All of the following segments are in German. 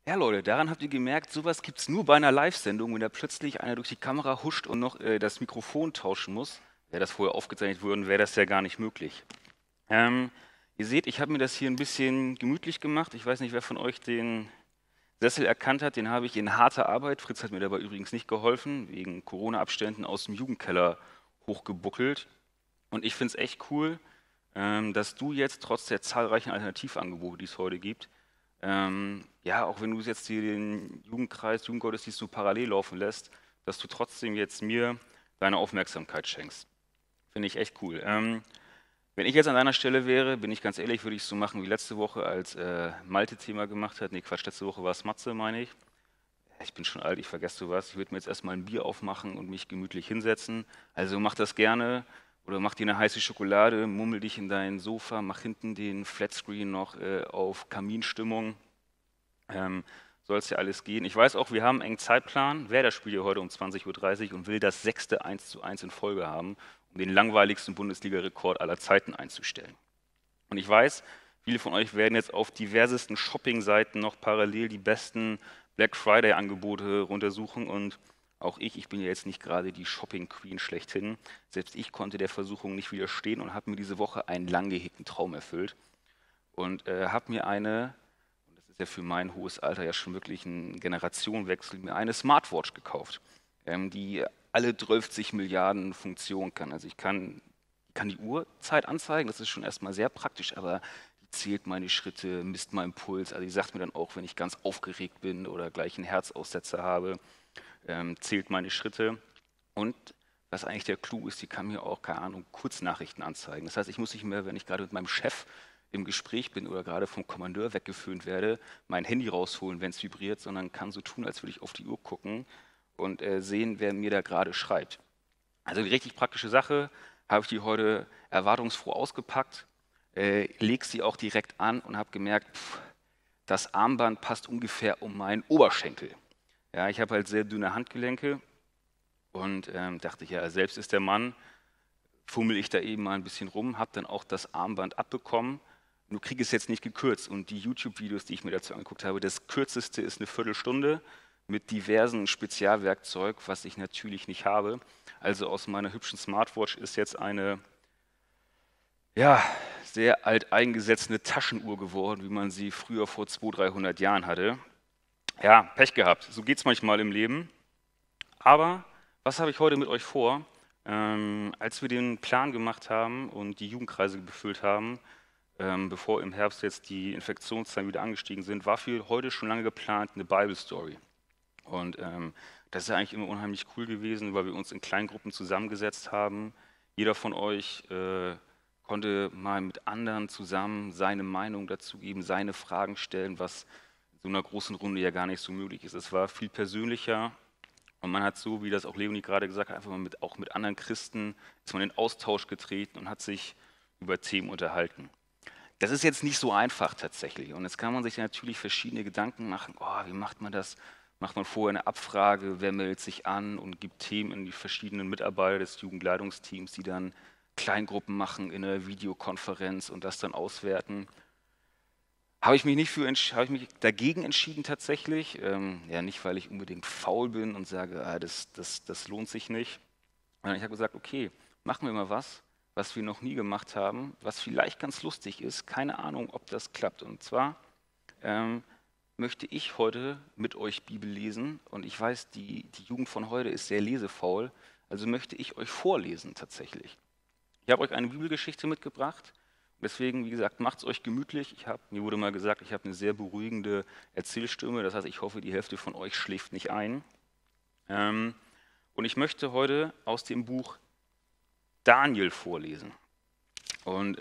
Ja, Leute, daran habt ihr gemerkt, sowas gibt es nur bei einer Live-Sendung, wenn da plötzlich einer durch die Kamera huscht und noch das Mikrofon tauschen muss. Wäre das vorher aufgezeichnet worden, wäre das ja gar nicht möglich. Ähm, Ihr seht, ich habe mir das hier ein bisschen gemütlich gemacht. Ich weiß nicht, wer von euch den Sessel erkannt hat, den habe ich in harter Arbeit, Fritz hat mir dabei übrigens nicht geholfen, wegen Corona-Abständen aus dem Jugendkeller hochgebuckelt. Und ich finde es echt cool, dass du jetzt trotz der zahlreichen Alternativangebote, die es heute gibt, ja, auch wenn du jetzt hier den Jugendkreis, Jugendgottesdienst so parallel laufen lässt, dass du trotzdem jetzt mir deine Aufmerksamkeit schenkst. Finde ich echt cool. Wenn ich jetzt an deiner Stelle wäre, bin ich ganz ehrlich, würde ich es so machen wie letzte Woche, als Malte Thema gemacht hat. Nee, Quatsch, letzte Woche war es Matze, meine ich. Ich bin schon alt, ich vergesse sowas. Ich würde mir jetzt erstmal ein Bier aufmachen und mich gemütlich hinsetzen. Also mach das gerne oder mach dir eine heiße Schokolade, mummel dich in dein Sofa, mach hinten den Flatscreen noch auf Kaminstimmung. Ähm, Soll es ja alles gehen. Ich weiß auch, wir haben einen engen Zeitplan. Werder spielt ja heute um 20:30 Uhr und will das sechste 1:1 in Folge haben, um den langweiligsten Bundesliga-Rekord aller Zeiten einzustellen. Und ich weiß, viele von euch werden jetzt auf diversesten Shopping-Seiten noch parallel die besten Black Friday-Angebote runtersuchen und auch ich bin ja jetzt nicht gerade die Shopping-Queen schlechthin. Selbst ich konnte der Versuchung nicht widerstehen und habe mir diese Woche einen lang gehegten Traum erfüllt und habe mir eine, und das ist ja für mein hohes Alter ja schon wirklich ein Generationenwechsel, mir eine Smartwatch gekauft, die alle 12 Milliarden Funktionen kann. Also ich kann die Uhrzeit anzeigen, das ist schon erstmal sehr praktisch, aber die zählt meine Schritte, misst meinen Puls. Also die sagt mir dann auch, wenn ich ganz aufgeregt bin oder gleich einen Herzaussetzer habe, zählt meine Schritte. Und was eigentlich der Clou ist, die kann mir auch, keine Ahnung, Kurznachrichten anzeigen. Das heißt, ich muss nicht mehr, wenn ich gerade mit meinem Chef im Gespräch bin oder gerade vom Kommandeur weggeföhnt werde, mein Handy rausholen, wenn es vibriert, sondern kann so tun, als würde ich auf die Uhr gucken und sehen, wer mir da gerade schreibt. Also eine richtig praktische Sache, habe ich die heute erwartungsfroh ausgepackt, leg sie auch direkt an und habe gemerkt, das Armband passt ungefähr um meinen Oberschenkel. Ja, ich habe halt sehr dünne Handgelenke und dachte, ja, selbst ist der Mann, fummel ich da eben mal ein bisschen rum, habe dann auch das Armband abbekommen, nur kriege es jetzt nicht gekürzt. Und die YouTube-Videos, die ich mir dazu angeguckt habe, das kürzeste ist eine Viertelstunde mit diversen Spezialwerkzeug, was ich natürlich nicht habe. Also aus meiner hübschen Smartwatch ist jetzt eine, ja, sehr alteingesessene Taschenuhr geworden, wie man sie früher vor 200, 300 Jahren hatte. Ja, Pech gehabt. So geht es manchmal im Leben. Aber was habe ich heute mit euch vor? Als wir den Plan gemacht haben und die Jugendkreise befüllt haben, bevor im Herbst jetzt die Infektionszahlen wieder angestiegen sind, war für heute schon lange geplant eine Bible Story. Und das ist ja eigentlich immer unheimlich cool gewesen, weil wir uns in Kleingruppen zusammengesetzt haben. Jeder von euch konnte mal mit anderen zusammen seine Meinung dazu geben, seine Fragen stellen, was in so einer großen Runde ja gar nicht so möglich ist. Es war viel persönlicher und man hat so, wie das auch Leonie gerade gesagt hat, einfach mal auch mit anderen Christen ist man in Austausch getreten und hat sich über Themen unterhalten. Das ist jetzt nicht so einfach tatsächlich. Und jetzt kann man sich natürlich verschiedene Gedanken machen. Oh, wie macht man das? Macht man vorher eine Abfrage, wer meldet sich an und gibt Themen in die verschiedenen Mitarbeiter des Jugendleitungsteams, die dann Kleingruppen machen in einer Videokonferenz und das dann auswerten. Habe ich mich dagegen entschieden tatsächlich. Ja, nicht, weil ich unbedingt faul bin und sage, das lohnt sich nicht. Sondern ich habe gesagt, okay, machen wir mal was, was wir noch nie gemacht haben, was vielleicht ganz lustig ist. Keine Ahnung, ob das klappt. Und zwar ähm, möchte ich heute mit euch Bibel lesen. Und ich weiß, die Jugend von heute ist sehr lesefaul. Also möchte ich euch vorlesen tatsächlich. Ich habe euch eine Bibelgeschichte mitgebracht. Deswegen, wie gesagt, macht es euch gemütlich. Mir wurde mal gesagt, ich habe eine sehr beruhigende Erzählstimme. Das heißt, ich hoffe, die Hälfte von euch schläft nicht ein. Ähm, und ich möchte heute aus dem Buch Daniel vorlesen. Und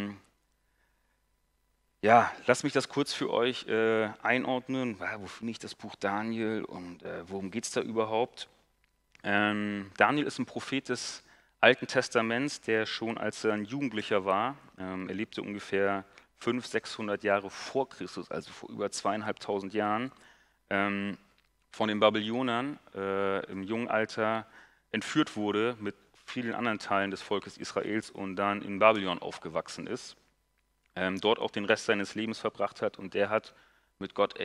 ja, lasst mich das kurz für euch einordnen. Wo finde ich das Buch Daniel und worum geht es da überhaupt? Daniel ist ein Prophet des Alten Testaments, der schon als er ein Jugendlicher war, er lebte ungefähr 500, 600 Jahre vor Christus, also vor über 2500 Jahren, ähm, von den Babylonern im jungen Alter entführt wurde mit vielen anderen Teilen des Volkes Israels und dann in Babylon aufgewachsen ist, dort auch den Rest seines Lebens verbracht hat und der hat mit Gott echt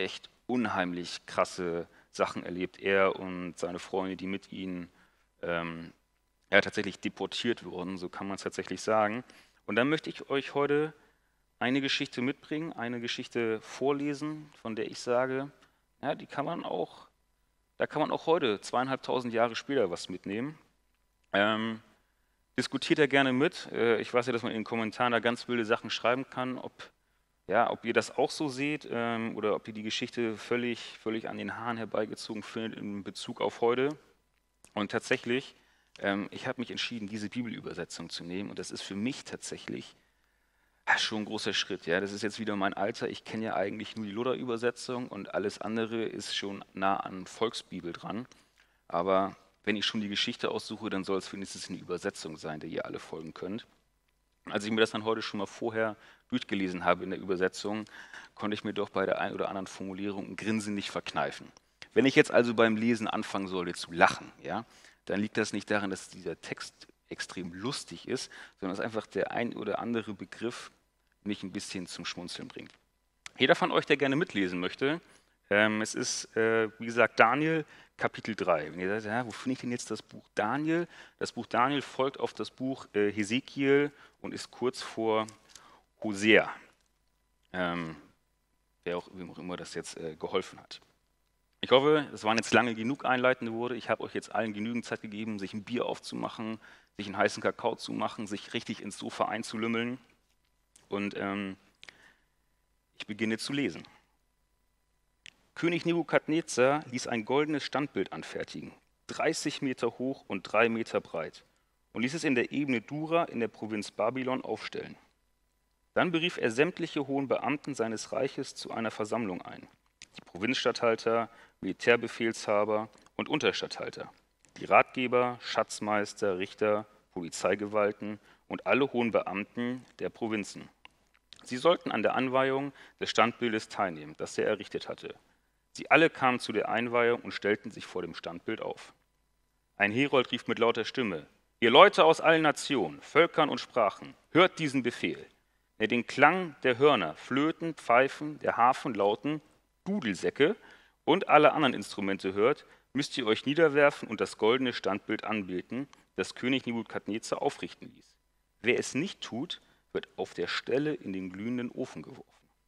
unheimlich krasse Sachen erlebt. Er und seine Freunde, die mit ihm tatsächlich deportiert wurden, so kann man es tatsächlich sagen. Und dann möchte ich euch heute eine Geschichte mitbringen, eine Geschichte vorlesen, von der ich sage, ja, da kann man auch heute, 2500 Jahre später, was mitnehmen. Diskutiert da gerne mit. Ich weiß ja, dass man in den Kommentaren da ganz wilde Sachen schreiben kann, ob ihr das auch so seht oder ob ihr die Geschichte völlig an den Haaren herbeigezogen findet in Bezug auf heute. Und tatsächlich, ich habe mich entschieden, diese Bibelübersetzung zu nehmen. Und das ist für mich tatsächlich schon ein großer Schritt. Ja, das ist jetzt wieder mein Alter. Ich kenne ja eigentlich nur die Luther-Übersetzung und alles andere ist schon nah an Volksbibel dran. Aber wenn ich schon die Geschichte aussuche, dann soll es wenigstens eine Übersetzung sein, der ihr alle folgen könnt. Als ich mir das dann heute schon mal vorher durchgelesen habe in der Übersetzung, konnte ich mir doch bei der einen oder anderen Formulierung ein Grinsen nicht verkneifen. Wenn ich jetzt also beim Lesen anfangen sollte zu lachen, ja, dann liegt das nicht daran, dass dieser Text extrem lustig ist, sondern dass einfach der ein oder andere Begriff mich ein bisschen zum Schmunzeln bringt. Jeder von euch, der gerne mitlesen möchte, es ist, wie gesagt, Daniel Kapitel 3. Wenn ihr sagt, ja, wo finde ich denn jetzt das Buch Daniel? Das Buch Daniel folgt auf das Buch Hesekiel und ist kurz vor Hosea. Wer auch immer das jetzt geholfen hat. Ich hoffe, es waren jetzt lange genug einleitende Worte. Ich habe euch jetzt allen genügend Zeit gegeben, sich ein Bier aufzumachen, sich einen heißen Kakao zu machen, sich richtig ins Sofa einzulümmeln. Und ich beginne zu lesen. König Nebukadnezar ließ ein goldenes Standbild anfertigen, 30 Meter hoch und 3 Meter breit, und ließ es in der Ebene Dura in der Provinz Babylon aufstellen. Dann berief er sämtliche hohen Beamten seines Reiches zu einer Versammlung ein, die Provinzstatthalter, Militärbefehlshaber und Unterstatthalter, die Ratgeber, Schatzmeister, Richter, Polizeigewalten und alle hohen Beamten der Provinzen. Sie sollten an der Anweihung des Standbildes teilnehmen, das er errichtet hatte. Sie alle kamen zu der Einweihung und stellten sich vor dem Standbild auf. Ein Herold rief mit lauter Stimme: Ihr Leute aus allen Nationen, Völkern und Sprachen, hört diesen Befehl. Wer den Klang der Hörner, Flöten, Pfeifen, der Harfen, Lauten, Dudelsäcke und alle anderen Instrumente hört, müsst ihr euch niederwerfen und das goldene Standbild anbeten, das König Nebukadnezar aufrichten ließ. Wer es nicht tut, wird auf der Stelle in den glühenden Ofen geworfen.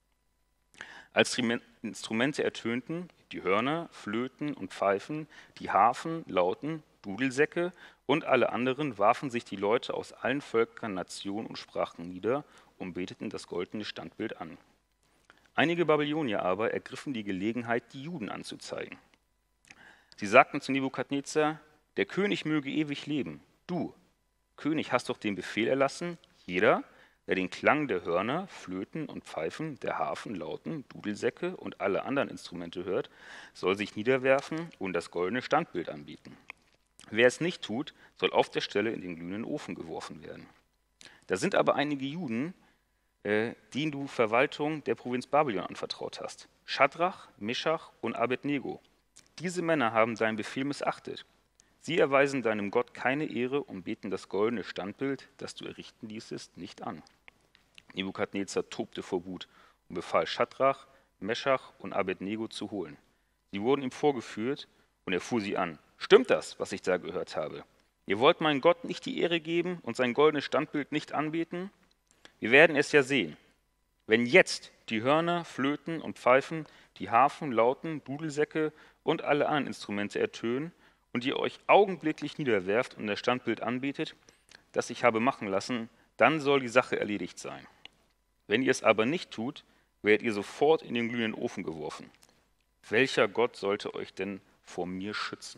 Als die Instrumente ertönten, die Hörner, Flöten und Pfeifen, die Harfen, Lauten, Dudelsäcke und alle anderen, warfen sich die Leute aus allen Völkern, Nationen und Sprachen nieder und beteten das goldene Standbild an. Einige Babylonier aber ergriffen die Gelegenheit, die Juden anzuzeigen. Sie sagten zu Nebukadnezar: Der König möge ewig leben. Du, König, hast doch den Befehl erlassen, jeder, der den Klang der Hörner, Flöten und Pfeifen, der Harfen, Lauten, Dudelsäcke und alle anderen Instrumente hört, soll sich niederwerfen und das goldene Standbild anbieten. Wer es nicht tut, soll auf der Stelle in den glühenden Ofen geworfen werden. Da sind aber einige Juden, denen du Verwaltung der Provinz Babylon anvertraut hast: Schadrach, Meschach und Abednego. Diese Männer haben deinen Befehl missachtet. Sie erweisen deinem Gott keine Ehre und beten das goldene Standbild, das du errichten ließest, nicht an. Nebukadnezar tobte vor Wut und befahl, Schadrach, Meschach und Abednego zu holen. Sie wurden ihm vorgeführt und er fuhr sie an: Stimmt das, was ich da gehört habe? Ihr wollt meinem Gott nicht die Ehre geben und sein goldenes Standbild nicht anbeten? Wir werden es ja sehen. Wenn jetzt die Hörner, Flöten und Pfeifen, die Harfen, Lauten, Dudelsäcke und alle anderen Instrumente ertönen und ihr euch augenblicklich niederwerft und das Standbild anbetet, das ich habe machen lassen, dann soll die Sache erledigt sein. Wenn ihr es aber nicht tut, werdet ihr sofort in den glühenden Ofen geworfen. Welcher Gott sollte euch denn vor mir schützen?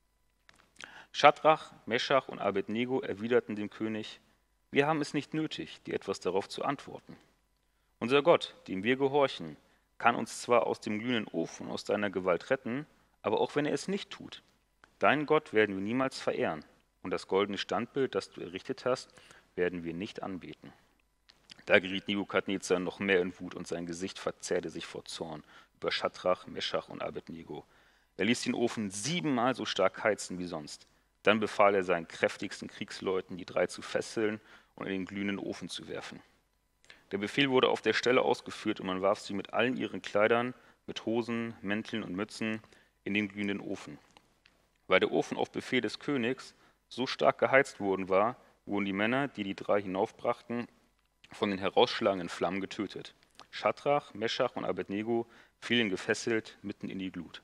Schadrach, Meschach und Abednego erwiderten dem König: Wir haben es nicht nötig, dir etwas darauf zu antworten. Unser Gott, dem wir gehorchen, kann uns zwar aus dem glühenden Ofen, aus deiner Gewalt retten, aber auch wenn er es nicht tut, deinen Gott werden wir niemals verehren, und das goldene Standbild, das du errichtet hast, werden wir nicht anbeten. Da geriet Nebukadnezar noch mehr in Wut und sein Gesicht verzerrte sich vor Zorn über Schadrach, Meschach und Abednego. Er ließ den Ofen 7-mal so stark heizen wie sonst. Dann befahl er seinen kräftigsten Kriegsleuten, die 3 zu fesseln und in den glühenden Ofen zu werfen. Der Befehl wurde auf der Stelle ausgeführt und man warf sie mit allen ihren Kleidern, mit Hosen, Mänteln und Mützen in den glühenden Ofen. Weil der Ofen auf Befehl des Königs so stark geheizt worden war, wurden die Männer, die die drei hinaufbrachten, von den herausschlagenden Flammen getötet. Schadrach, Meschach und Abednego fielen gefesselt mitten in die Glut.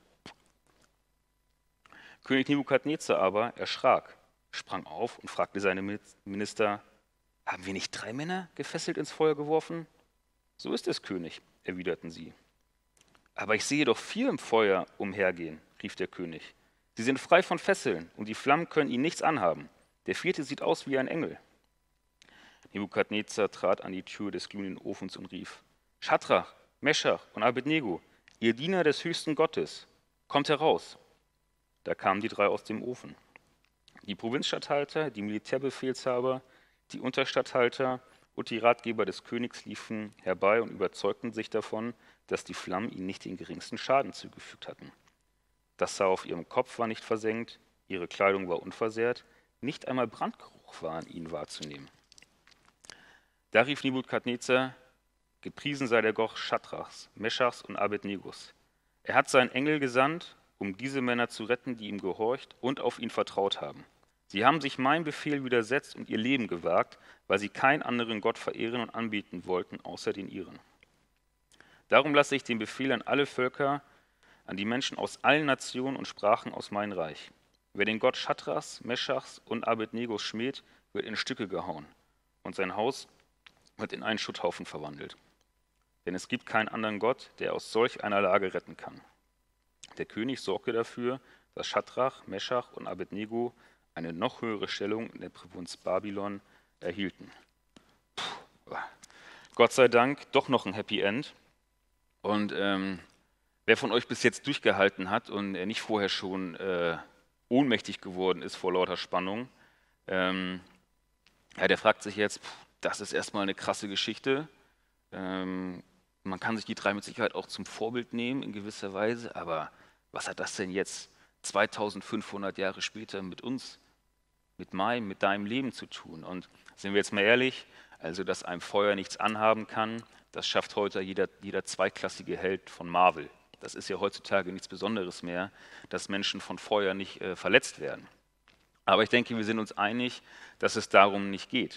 König Nebukadnezar aber erschrak, sprang auf und fragte seine Minister: Haben wir nicht 3 Männer gefesselt ins Feuer geworfen? So ist es, König, erwiderten sie. Aber ich sehe doch 4 im Feuer umhergehen, rief der König. Sie sind frei von Fesseln und die Flammen können ihnen nichts anhaben. Der 4. sieht aus wie ein Engel. Nebukadnezar trat an die Tür des glühenden Ofens und rief: Schadrach, Meschach und Abednego, ihr Diener des höchsten Gottes, kommt heraus. Da kamen die 3 aus dem Ofen. Die Provinzstatthalter, die Militärbefehlshaber, die Unterstatthalter und die Ratgeber des Königs liefen herbei und überzeugten sich davon, dass die Flammen ihnen nicht den geringsten Schaden zugefügt hatten. Das Haar auf ihrem Kopf war nicht versengt, ihre Kleidung war unversehrt, nicht einmal Brandgeruch war an ihnen wahrzunehmen. Da rief Nebukadnezar: Gepriesen sei der Gott Schadrachs, Meschachs und Abednegos. Er hat seinen Engel gesandt, um diese Männer zu retten, die ihm gehorcht und auf ihn vertraut haben. Sie haben sich meinem Befehl widersetzt und ihr Leben gewagt, weil sie keinen anderen Gott verehren und anbeten wollten, außer den ihren. Darum lasse ich den Befehl an alle Völker, an die Menschen aus allen Nationen und Sprachen aus meinem Reich. Wer den Gott Schadrachs, Meschachs und Abednego schmäht, wird in Stücke gehauen und sein Haus wird in einen Schutthaufen verwandelt. Denn es gibt keinen anderen Gott, der aus solch einer Lage retten kann. Der König sorgte dafür, dass Schadrach, Meschach und Abednego eine noch höhere Stellung in der Provinz Babylon erhielten. Gott sei Dank doch noch ein Happy End. Und wer von euch bis jetzt durchgehalten hat und nicht vorher schon ohnmächtig geworden ist vor lauter Spannung, der fragt sich jetzt, das ist erstmal eine krasse Geschichte. Man kann sich die 3 mit Sicherheit auch zum Vorbild nehmen in gewisser Weise, aber was hat das denn jetzt 2500 Jahre später mit uns, mit deinem Leben zu tun? Und sind wir jetzt mal ehrlich, also dass einem Feuer nichts anhaben kann, das schafft heute jeder zweiklassige Held von Marvel. Das ist ja heutzutage nichts Besonderes mehr, dass Menschen von Feuer nicht verletzt werden. Aber ich denke, wir sind uns einig, dass es darum nicht geht.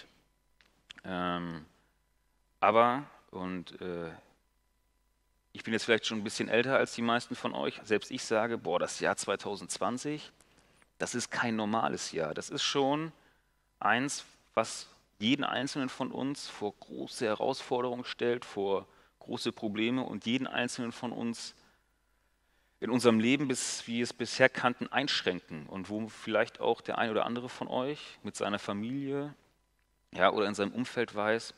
Ich bin jetzt vielleicht schon ein bisschen älter als die meisten von euch. Selbst ich sage, das Jahr 2020, das ist kein normales Jahr. Das ist schon eins, was jeden Einzelnen von uns vor große Herausforderungen stellt, vor große Probleme und jeden Einzelnen von uns in unserem Leben, wie wir es bisher kannten, einschränken. Und wo vielleicht auch der ein oder andere von euch mit seiner Familie oder in seinem Umfeld weiß,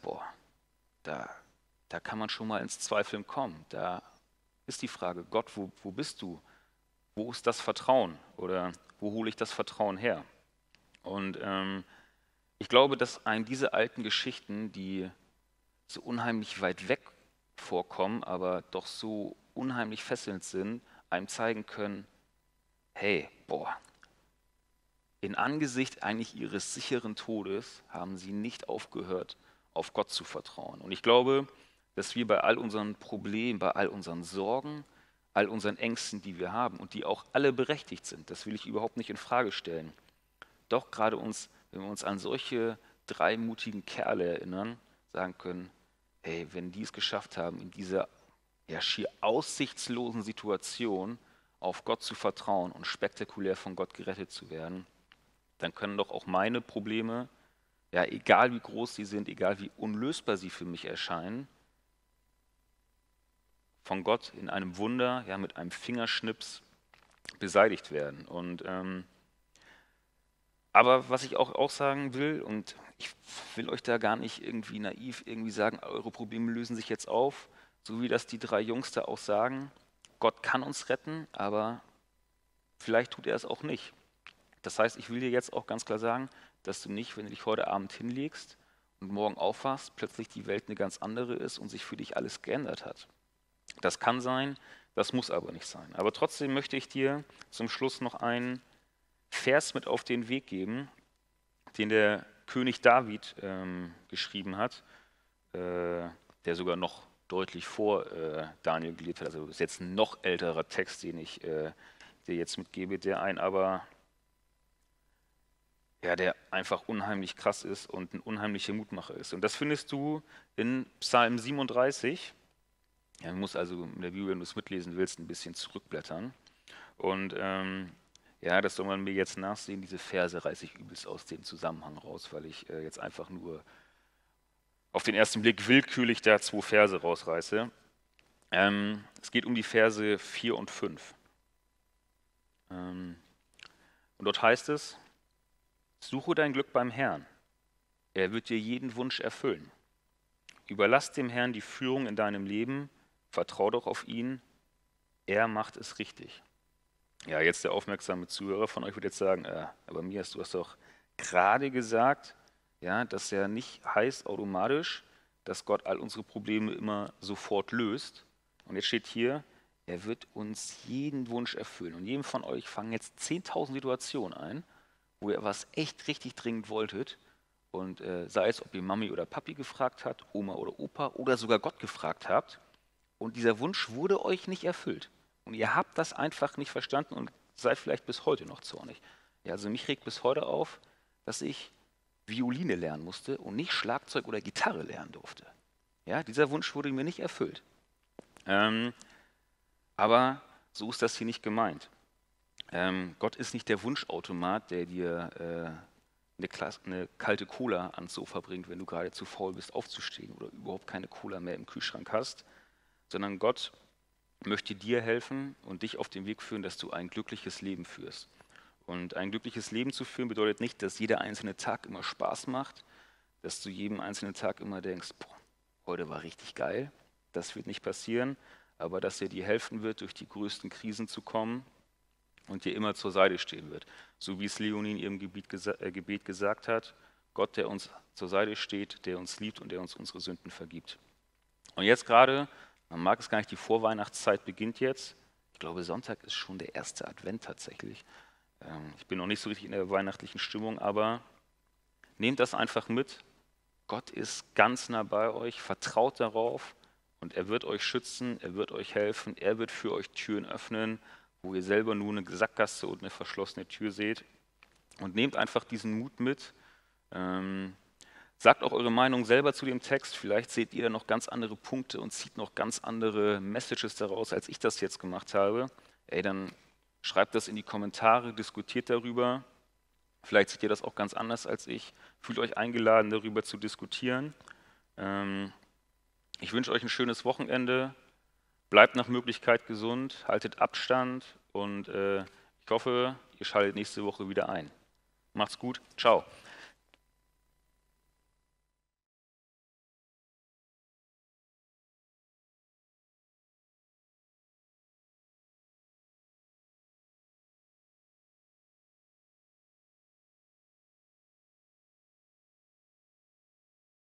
da kann man schon mal ins Zweifeln kommen. Da ist die Frage, Gott, wo bist du? Wo ist das Vertrauen? Oder wo hole ich das Vertrauen her? Und ich glaube, dass einem diese alten Geschichten, die so unheimlich weit weg vorkommen, aber doch so unheimlich fesselnd sind, einem zeigen können, hey, in Angesicht eigentlich ihres sicheren Todes haben sie nicht aufgehört, auf Gott zu vertrauen. Und ich glaube, dass wir bei all unseren Problemen, bei all unseren Sorgen, all unseren Ängsten, die wir haben und die auch alle berechtigt sind, das will ich überhaupt nicht in Frage stellen, doch gerade wenn wir uns an solche 3 mutigen Kerle erinnern, sagen können, hey, wenn die es geschafft haben, in dieser schier aussichtslosen Situation auf Gott zu vertrauen und spektakulär von Gott gerettet zu werden, dann können doch auch meine Probleme, egal wie groß sie sind, egal wie unlösbar sie für mich erscheinen, von Gott in einem Wunder, mit einem Fingerschnips beseitigt werden. Aber was ich auch sagen will, und ich will euch da gar nicht irgendwie naiv sagen, eure Probleme lösen sich jetzt auf, so wie das die 3 Jungs da auch sagen, Gott kann uns retten, aber vielleicht tut er es auch nicht. Das heißt, ich will dir jetzt auch ganz klar sagen, dass du nicht, wenn du dich heute Abend hinlegst und morgen aufwachst, plötzlich die Welt eine ganz andere ist und sich für dich alles geändert hat. Das kann sein, das muss aber nicht sein. Aber trotzdem möchte ich dir zum Schluss noch einen Vers mit auf den Weg geben, den der König David geschrieben hat, der sogar noch deutlich vor Daniel gelebt hat. Also ist jetzt ein noch älterer Text, den ich dir jetzt mitgebe, der einfach unheimlich krass ist und ein unheimlicher Mutmacher ist. Und das findest du in Psalm 37. Ja, man muss also in der Bibel, wenn du es mitlesen willst, ein bisschen zurückblättern. Und ja, das soll man mir jetzt nachsehen. Diese Verse reiße ich übelst aus dem Zusammenhang raus, weil ich jetzt einfach nur auf den ersten Blick willkürlich da 2 Verse rausreiße. Es geht um die Verse 4 und 5. Und dort heißt es: Suche dein Glück beim Herrn. Er wird dir jeden Wunsch erfüllen. Überlass dem Herrn die Führung in deinem Leben. Vertrau doch auf ihn. Er macht es richtig. Ja, jetzt der aufmerksame Zuhörer von euch wird jetzt sagen, aber Mias, du hast doch gerade gesagt, ja, dass ja nicht heißt automatisch, dass Gott all unsere Probleme immer sofort löst. Und jetzt steht hier, er wird uns jeden Wunsch erfüllen. Und jedem von euch fangen jetzt 10.000 Situationen ein, wo ihr was echt richtig dringend wolltet. Und sei es, ob ihr Mami oder Papi gefragt habt, Oma oder Opa oder sogar Gott gefragt habt. Und dieser Wunsch wurde euch nicht erfüllt. Und ihr habt das einfach nicht verstanden und seid vielleicht bis heute noch zornig. Ja, also mich regt bis heute auf, dass ich Violine lernen musste und nicht Schlagzeug oder Gitarre lernen durfte. Ja, dieser Wunsch wurde mir nicht erfüllt. Aber so ist das hier nicht gemeint. Gott ist nicht der Wunschautomat, der dir eine kalte Cola ans Sofa bringt, wenn du gerade zu faul bist aufzustehen oder überhaupt keine Cola mehr im Kühlschrank hast, sondern Gott möchte dir helfen und dich auf den Weg führen, dass du ein glückliches Leben führst. Und ein glückliches Leben zu führen bedeutet nicht, dass jeder einzelne Tag immer Spaß macht, dass du jeden einzelnen Tag immer denkst, boah, heute war richtig geil. Das wird nicht passieren, aber dass er dir helfen wird, durch die größten Krisen zu kommen und dir immer zur Seite stehen wird. So wie es Leonie in ihrem Gebet gesagt hat, Gott, der uns zur Seite steht, der uns liebt und der uns unsere Sünden vergibt. Und jetzt gerade, man mag es gar nicht, die Vorweihnachtszeit beginnt jetzt. Ich glaube, Sonntag ist schon der erste Advent tatsächlich. Ich bin noch nicht so richtig in der weihnachtlichen Stimmung, aber nehmt das einfach mit. Gott ist ganz nah bei euch, vertraut darauf und er wird euch schützen, er wird euch helfen, er wird für euch Türen öffnen, wo ihr selber nur eine Sackgasse und eine verschlossene Tür seht. Und nehmt einfach diesen Mut mit. Sagt auch eure Meinung selber zu dem Text. Vielleicht seht ihr da noch ganz andere Punkte und zieht noch ganz andere Messages daraus, als ich das jetzt gemacht habe. Dann schreibt das in die Kommentare, diskutiert darüber. Vielleicht seht ihr das auch ganz anders als ich. Fühlt euch eingeladen, darüber zu diskutieren. Ich wünsche euch ein schönes Wochenende. Bleibt nach Möglichkeit gesund, haltet Abstand und ich hoffe, ihr schaltet nächste Woche wieder ein. Macht's gut, ciao.